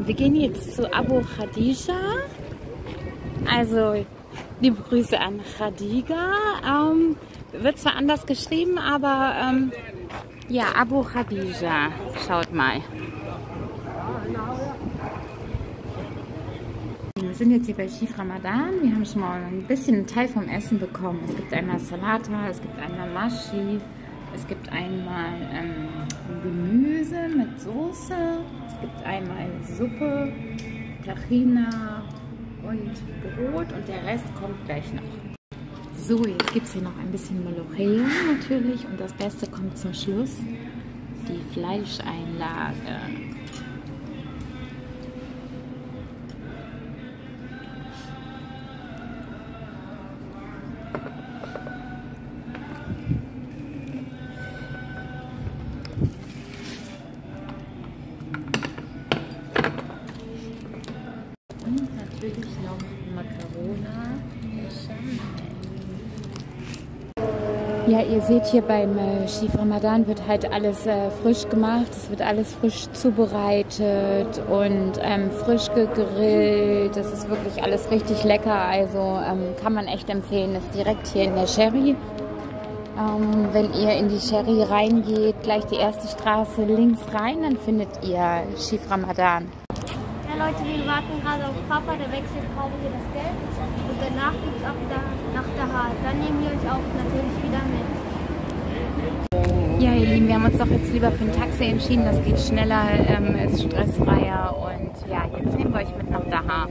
Wir gehen jetzt zu Abu Khadija. Also liebe Grüße an Khadija. Wird zwar anders geschrieben, aber ja, Abu Khadija. Schaut mal. Wir sind jetzt hier bei Chef Ramadan. Wir haben schon mal ein bisschen einen Teil vom Essen bekommen. Es gibt einmal Salata, es gibt einmal Mashi, es gibt einmal Gemüse mit Soße, es gibt einmal Suppe, Tahina und Brot und der Rest kommt gleich noch. So, jetzt gibt es hier noch ein bisschen Molokhia natürlich und das Beste kommt zum Schluss, die Fleischeinlage. Natürlich noch Macarona. Ja, ihr seht hier beim Chef Ramadan wird halt alles frisch gemacht. Es wird alles frisch zubereitet und frisch gegrillt. Das ist wirklich alles richtig lecker. Also kann man echt empfehlen. Das ist direkt hier in der Sherry. Wenn ihr in die Sherry reingeht, gleich die erste Straße links rein, dann findet ihr Chef Ramadan. Ja Leute, wir warten gerade auf Papa, der wechselt gerade hier das Geld und danach geht es ab nach Dahar. Dann nehmen wir euch auch natürlich wieder mit. Ja ihr Lieben, wir haben uns doch jetzt lieber für ein Taxi entschieden, das geht schneller, ist stressfreier und ja, jetzt nehmen wir euch mit nach Dahar.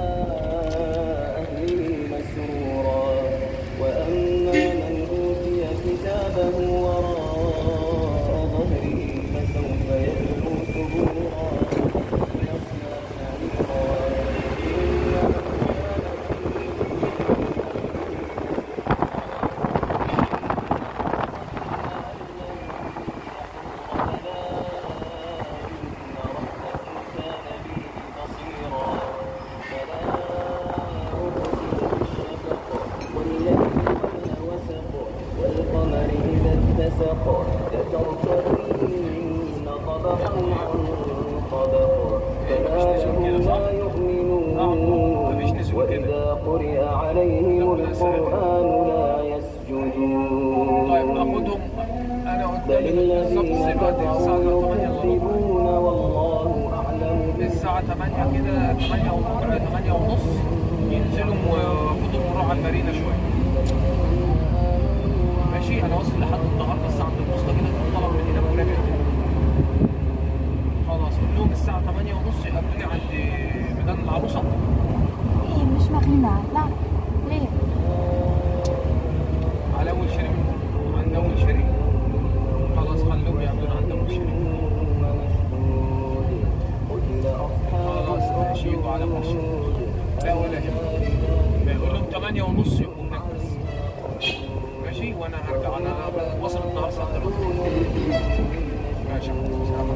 وإذا قرئ عليهم القرآن لا يسجدون بل الذين كفروا يكذبون والله أعلم. الساعة 8 كده 8 وربع 8 ونص ينزلوا وياخدوا مروح على المارينا شوية. ماشي أنا واصل لحد النهاردة بس عند الوسطى كده طلب من هنا وراجع خلاص. قول لهم الساعة 8 ونص يقابلوني عند ميدان العروسة. مش مارينا، لا ليه؟ على أول شارع عند أول شارع خلاص خلوهم يعملوا عند أول شارع. خلاص ماشي يجوا على مصر. لا ولا يهمك. يقول لهم 8 ونص يبقوا هناك بس. ماشي وأنا هرجع أنا واصل النهار الساعة 3. ماشي سلام.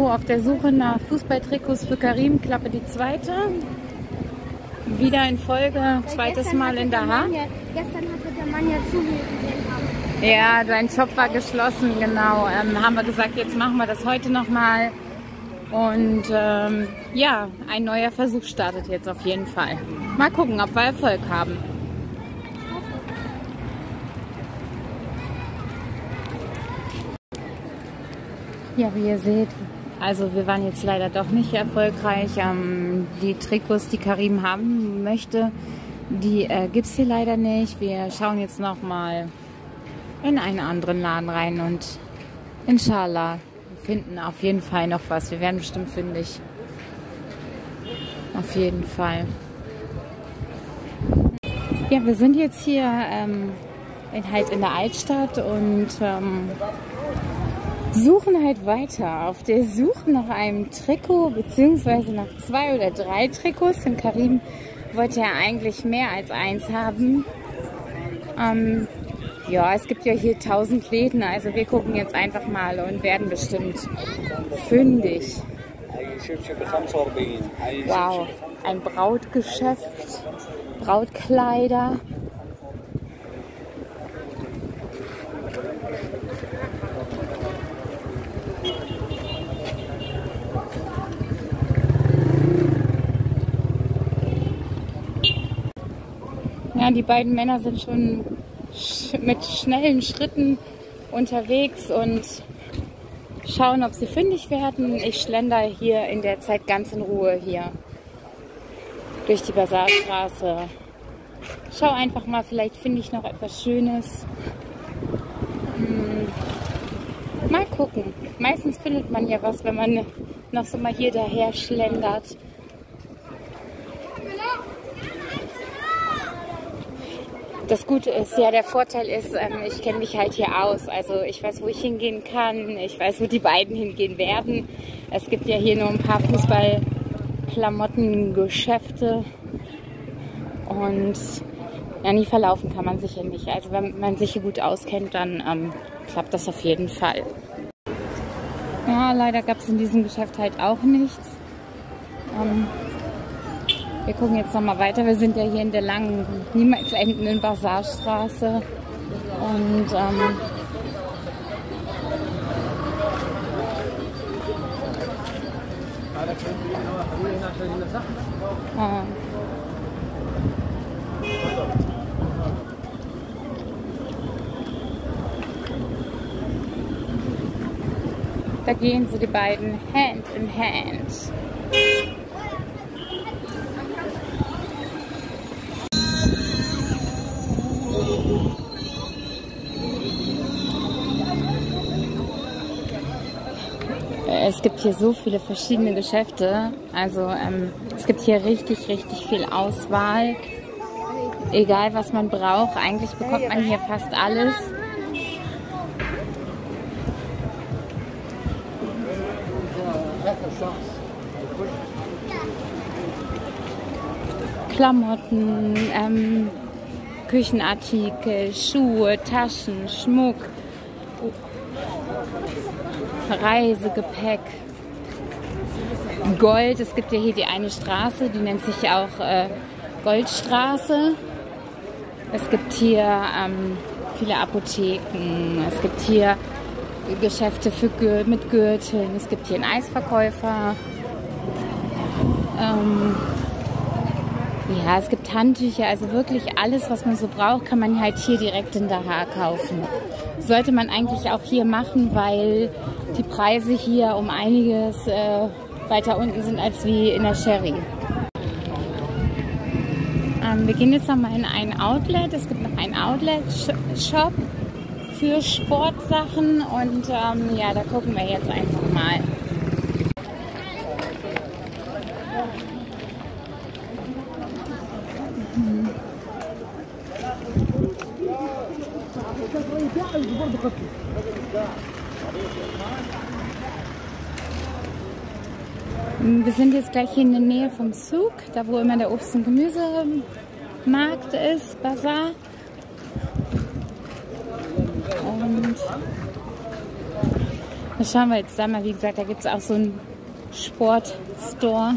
So, auf der Suche nach Fußballtrikots für Karim, Klappe die zweite. Wieder in Folge, zweites Mal in der Haar. Gestern hatte der Mann ja zu, wie wir gesehen haben. Ja, dein Shop war geschlossen, genau. Haben wir gesagt, jetzt machen wir das heute nochmal. Und ja, ein neuer Versuch startet jetzt auf jeden Fall. Mal gucken, ob wir Erfolg haben. Ja, wie ihr seht, also wir waren jetzt leider doch nicht erfolgreich. Die Trikots, die Karim haben möchte, die gibt es hier leider nicht. Wir schauen jetzt nochmal in einen anderen Laden rein und inshallah finden auf jeden Fall noch was. Wir werden bestimmt fündig. Auf jeden Fall. Ja, wir sind jetzt hier in der Altstadt und suchen halt weiter auf der Suche nach einem Trikot, beziehungsweise nach 2 oder 3 Trikots. Denn Karim wollte ja eigentlich mehr als eins haben. Ja, es gibt ja hier 1000 Läden, also wir gucken jetzt einfach mal und werden bestimmt fündig. Wow, ein Brautgeschäft, Brautkleider. Ja, die beiden Männer sind schon mit schnellen Schritten unterwegs und schauen, ob sie fündig werden. Ich schlender hier in der Zeit ganz in Ruhe hier durch die Basarstraße. Schau einfach mal, vielleicht finde ich noch etwas Schönes. Mal gucken. Meistens findet man ja was, wenn man noch so mal hier daher schlendert. Das Gute ist, ja, der Vorteil ist, ich kenne mich halt hier aus. Also ich weiß, wo ich hingehen kann. Ich weiß, wo die beiden hingehen werden. Es gibt ja hier nur ein paar Fußballklamottengeschäfte. Und ja, nie verlaufen kann man sich hier nicht. Also wenn man sich hier gut auskennt, dann klappt das auf jeden Fall. Ja, leider gab es in diesem Geschäft halt auch nichts. Wir gucken jetzt nochmal weiter. Wir sind ja hier in der langen, niemals endenden Basarstraße. Und da gehen so die beiden Hand in Hand. Es gibt hier so viele verschiedene Geschäfte, also es gibt hier richtig viel Auswahl. Egal was man braucht, eigentlich bekommt man hier fast alles. Klamotten, Küchenartikel, Schuhe, Taschen, Schmuck, Reisegepäck, Gold. Es gibt ja hier die eine Straße, die nennt sich auch Goldstraße. Es gibt hier viele Apotheken. Es gibt hier Geschäfte mit Gürteln. Es gibt hier einen Eisverkäufer. Ja, es gibt Handtücher, also wirklich alles, was man so braucht, kann man halt hier direkt in Dahar kaufen. Sollte man eigentlich auch hier machen, weil die Preise hier um einiges weiter unten sind als wie in der Sherry. Wir gehen jetzt nochmal in ein Outlet. Es gibt noch einen Outlet-Shop für Sportsachen und ja, da gucken wir jetzt einfach mal. Wir sind jetzt gleich hier in der Nähe vom Souk, da wo immer der Obst- und Gemüsemarkt ist, Basar. Und Da schauen wir jetzt da mal, wie gesagt, da gibt es auch so einen Sportstore.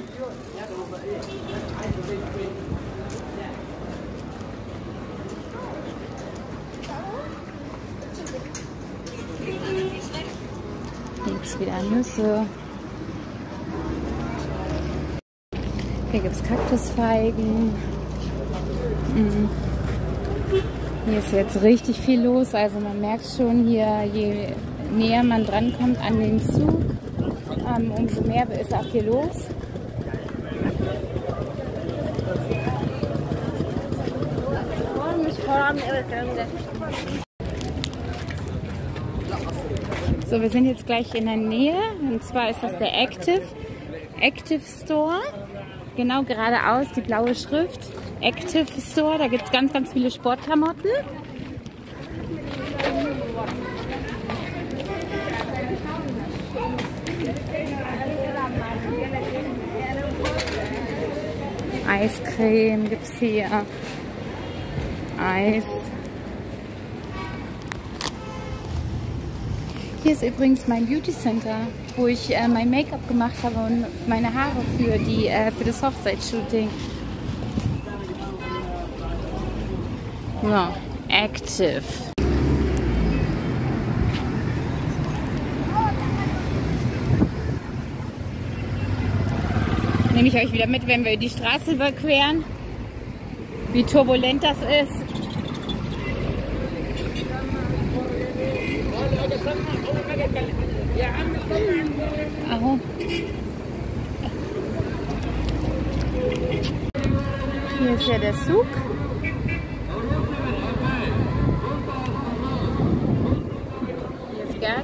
Hier gibt es wieder Nüsse. Hier gibt es Kaktusfeigen. Hier ist jetzt richtig viel los. Also man merkt schon hier, je näher man drankommt an den Zug, umso mehr ist auch hier los. So, wir sind jetzt gleich in der Nähe. Und zwar ist das der Active Store. Genau geradeaus, die blaue Schrift. Active Store, da gibt es ganz, ganz viele Sportklamotten. Eiscreme gibt es hier. Eis. Hier ist übrigens mein Beauty Center, wo ich mein Make-up gemacht habe und meine Haare für das Hochzeitsshooting. Ja, Active. Nehme ich euch wieder mit, wenn wir die Straße überqueren, wie turbulent das ist. Oh. Hier ist ja der Zug. Hier ist Gerd.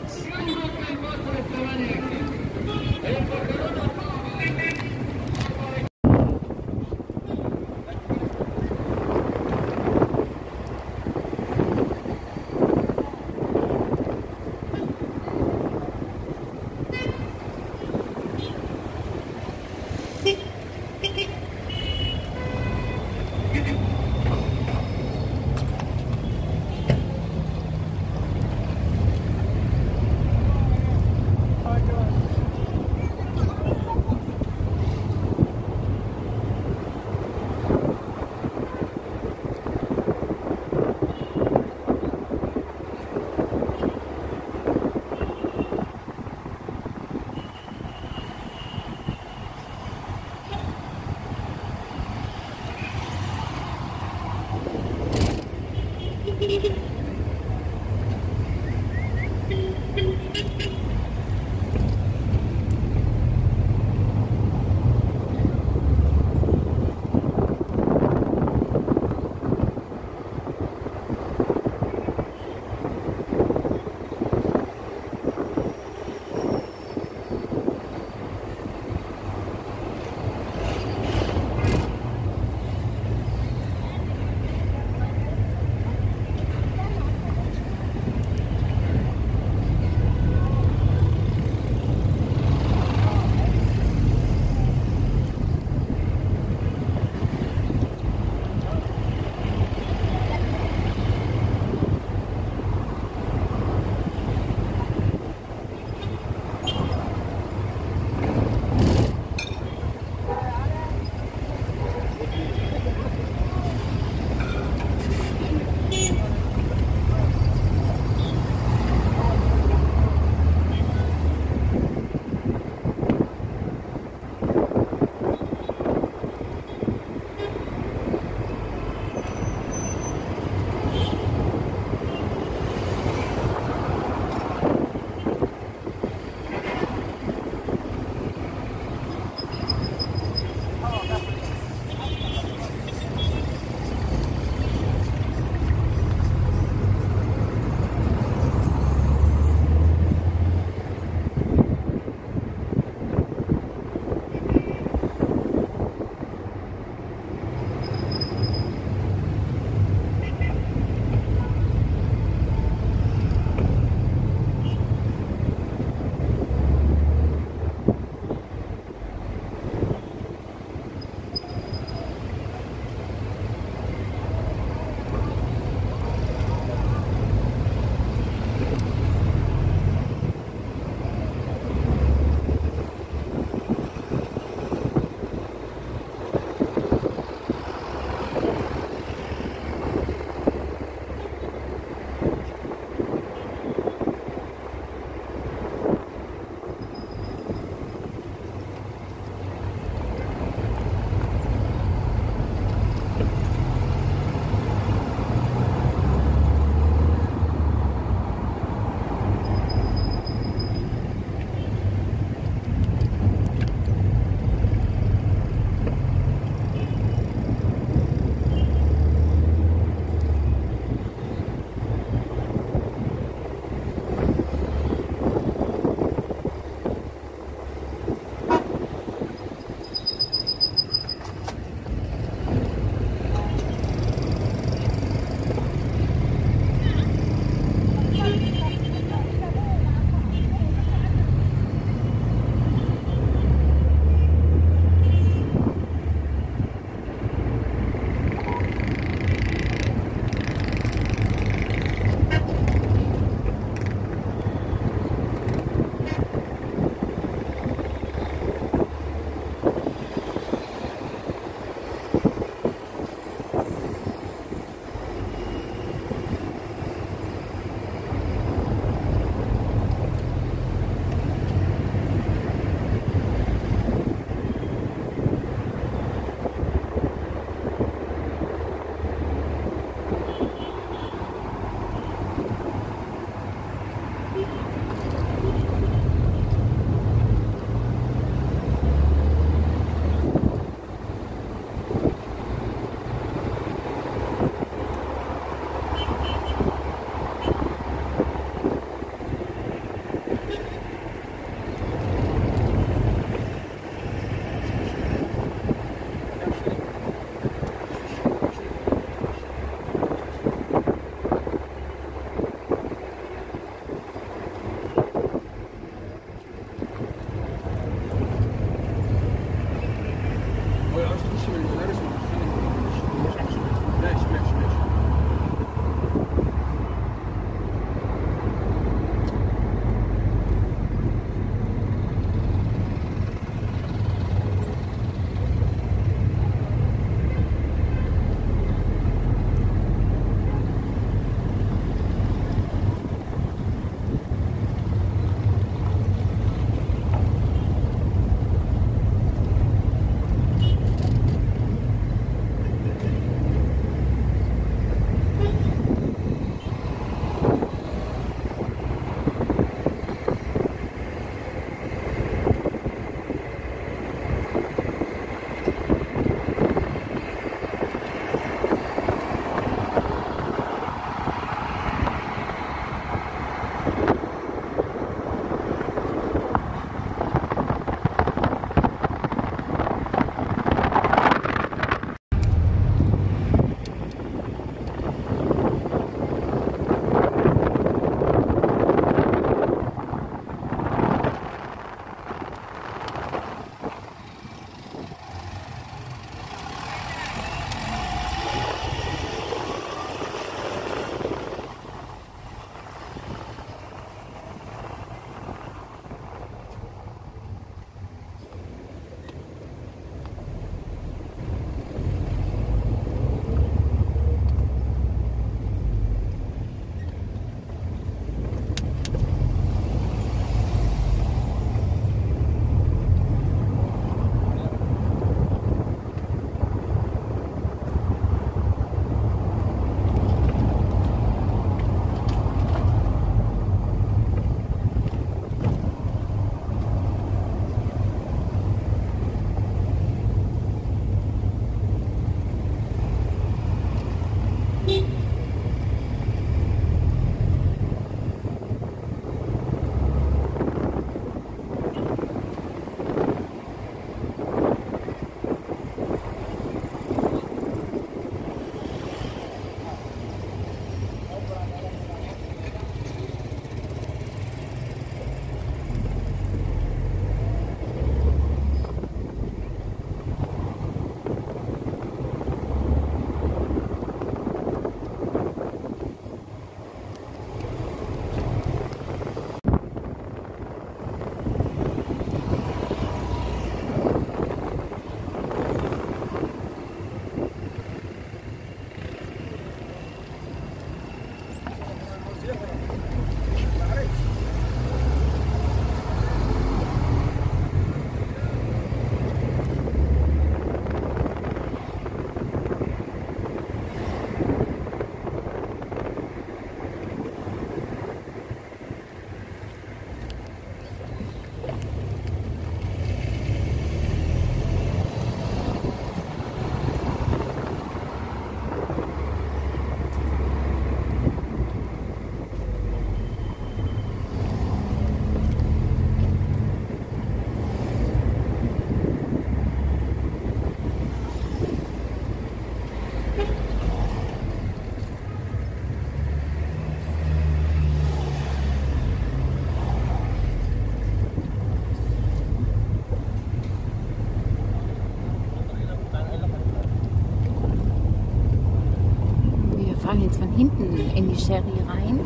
fahren jetzt von hinten in die Sherry rein.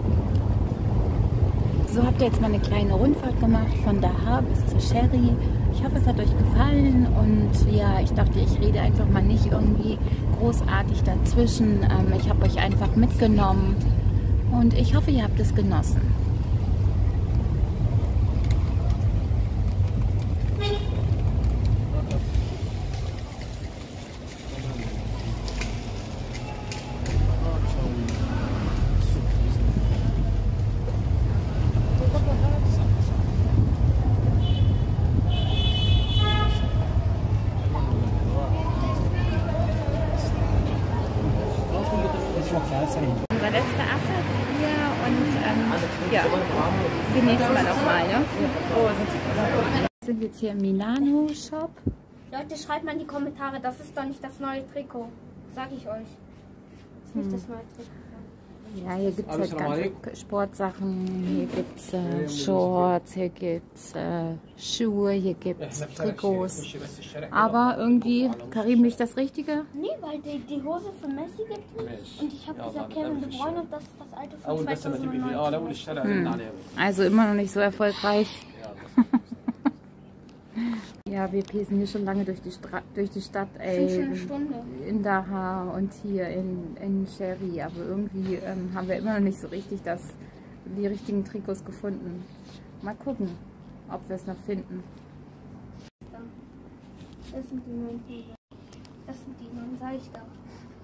So habt ihr jetzt mal eine kleine Rundfahrt gemacht von Dahar bis zur Sherry. Ich hoffe, es hat euch gefallen und ja, ich dachte, ich rede einfach mal nicht irgendwie großartig dazwischen. Ich habe euch einfach mitgenommen und ich hoffe, ihr habt es genossen. Unser letzter Assad hier und ja, genießen wir noch mal, ne? Prost. Wir sind jetzt hier im Milano Shop. Leute, schreibt mal in die Kommentare, das ist doch nicht das neue Trikot. Sag ich euch. Das ist nicht das neue Trikot. Ja, hier gibt es halt ganze Sportsachen, hier gibt es Shorts, hier gibt es Schuhe, hier gibt es Trikots. Aber irgendwie, Karim, nicht das Richtige? Nee, weil die Hose für Messi gibt es nicht. Und ich habe gesagt, Kevin De Bruyne und das ist das alte von 2009. Also immer noch nicht so erfolgreich. Ja, wir pesen hier schon lange durch die Stadt, ey, in Dahar und hier in Sherry, aber irgendwie haben wir immer noch nicht so richtig die richtigen Trikots gefunden. Mal gucken, ob wir es noch finden. Das sind die neuen Trikots. Das sind die neuen, sag ich doch.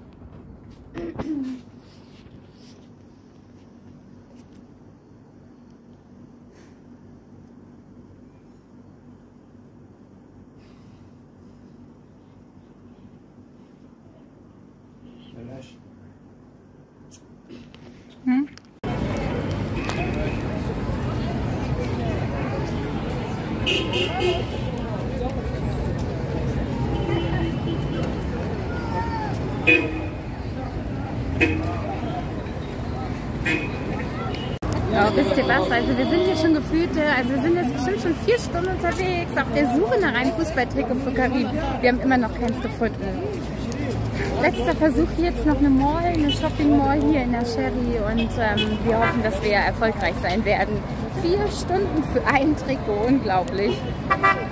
Hm? Ja, wisst ihr was? Also wir sind hier schon gefühlt, also wir sind jetzt bestimmt schon 4 Stunden unterwegs auf der Suche nach einem Fußballtrikot für Karim. Wir haben immer noch keins gefunden. Letzter Versuch, jetzt noch eine Shopping Mall hier in der Sherry und wir hoffen, dass wir erfolgreich sein werden. 4 Stunden für ein Trikot, unglaublich.